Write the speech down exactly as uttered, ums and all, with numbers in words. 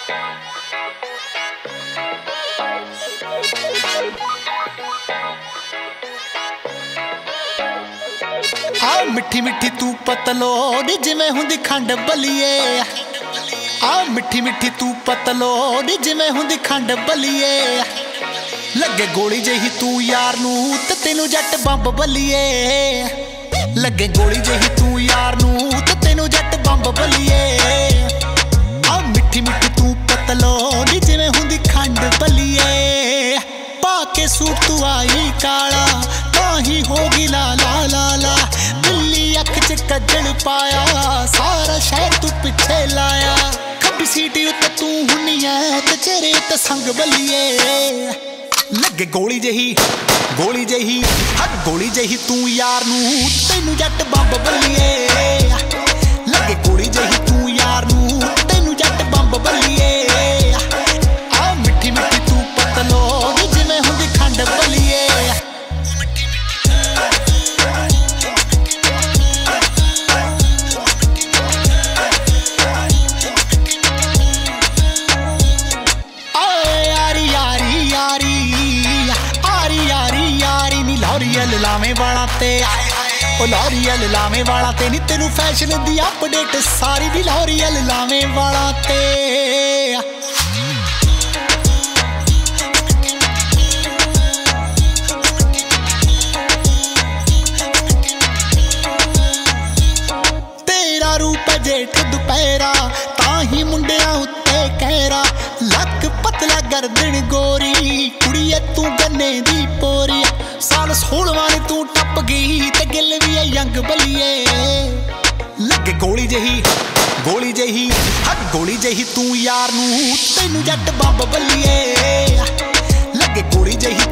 आ मिठी मिठी तू पतलोड़ जिवें हुंदी खंड बलिए। आ मिठी मिठी तू पतलोड़ जिवें हुंदी खंड बलिए। लगे गोली जही तू यार नू ते तेनू जट बंब बलिए। लगे गोली जही तू यार नू ते तेनू जट बंब बलिए। आ मिठी मिठी तू पतलोड़ जिवें हुंदी खंड बलिए। पाके सूट तू आई काला ताही होगी ला ला ला ला। बिल्ली अख च कजल पाया सारा शहर तू पिछे लाया। खब्बी सीटी उत्ते तू हुन्नी ऐ ते चेहरे ते संग बलिए। लगे गोली जही गोली जही हर गोली जही तू यार नू तेनू जट बंब बलिए। लगे गोली जही तू यार नू तेनू जट बंब बलिए। आ मिठी मिठी तू पतलोड़ जिवें हुंदी खंड बलिए। लॉरियल लावे वाला ते ओ लॉरियल लावे वाला ते नी तेनू फैशन दी अपडेट सारी दी लॉरियल लावे वाला ते। तेरा रूप जेठ दुपहरा ताही मुंडिया उत्ते कहरा। लक पतला गर्दन गोरी कुड़िए तू गन्ने दी पोरी। साल सोलवा ने तू टप गई ते गिल भी है यंग बलिए। लगे गोली जही गोली जही हर गोली जही तू यार नू तेनू जट बंब बलिए। लगे गोली जही